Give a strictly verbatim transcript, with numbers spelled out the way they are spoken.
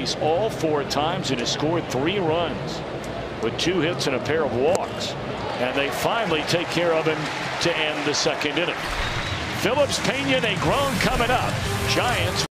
base all four times and has scored three runs with two hits and a pair of walks. And they finally take care of him to end the second inning. Phillips, Pena, Negron coming up. Giants